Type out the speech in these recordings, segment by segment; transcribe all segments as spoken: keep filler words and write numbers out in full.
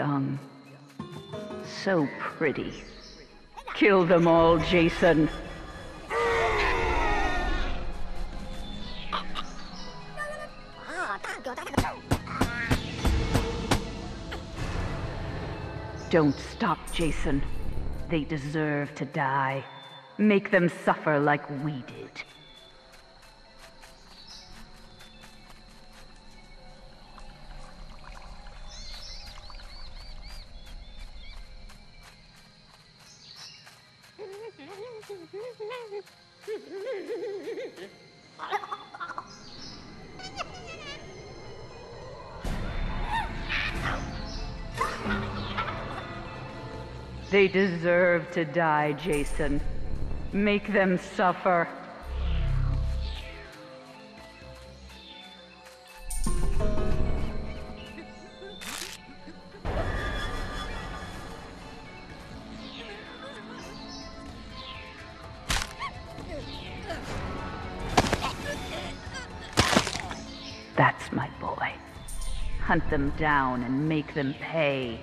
young. So pretty. Kill them all, Jason. Don't stop, Jason. They deserve to die. Make them suffer like we did. They deserve to die, Jason. Make them suffer. That's my boy. Hunt them down and make them pay.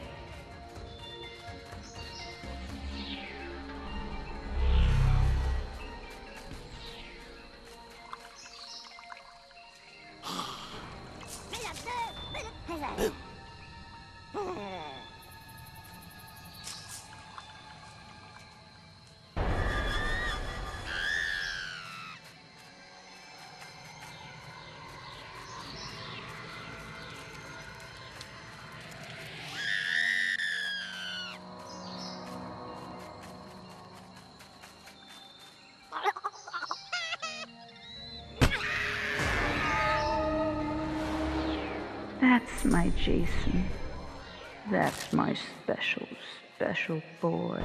That's my Jason. That's my special, special boy.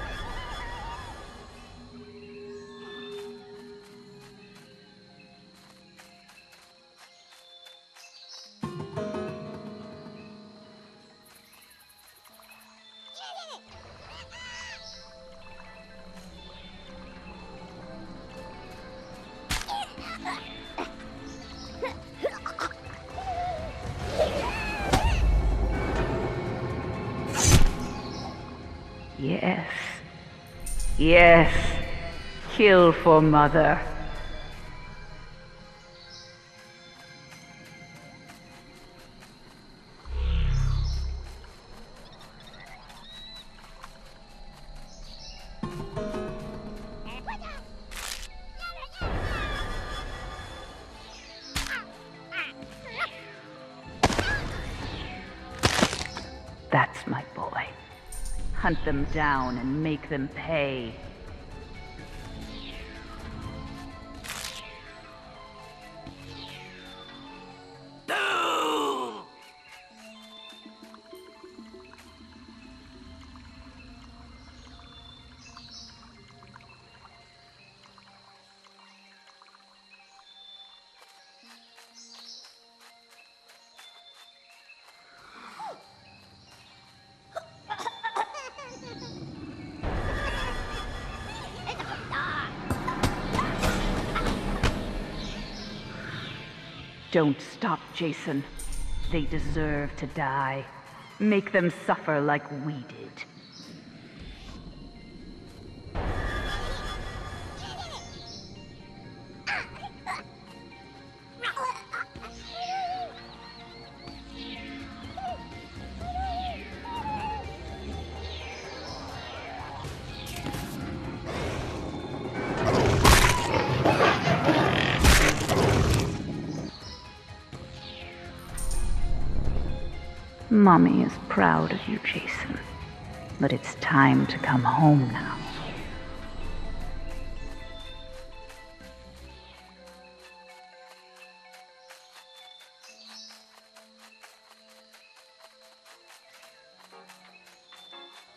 Yes. Yes. Kill for Mother. That's my boy. Hunt them down and make them pay. Don't stop, Jason. They deserve to die. Make them suffer like we did. Mommy is proud of you, Jason. But it's time to come home now.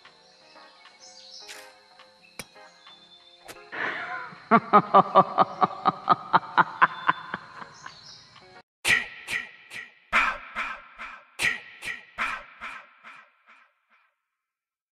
Ha ha ha ha ha!